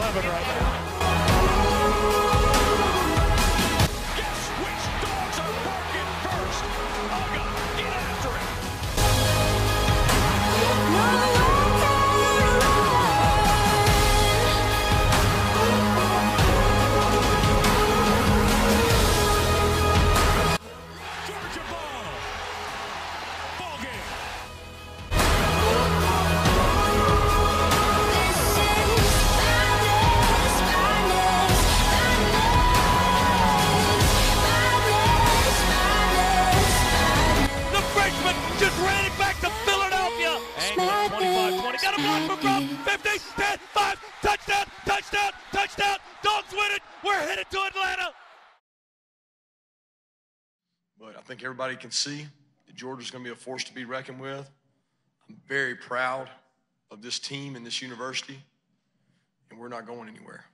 11 right now. Guess which dogs are barking first? Uga, get after it. Georgia ball. Ball game. The Frenchman just ran it back to Philadelphia. Angle 25-20. Got a block for Brown. 50, 10, 5. Touchdown, touchdown, touchdown. Dogs win it. We're headed to Atlanta. But I think everybody can see that Georgia's going to be a force to be reckoned with. I'm very proud of this team and this university, and we're not going anywhere.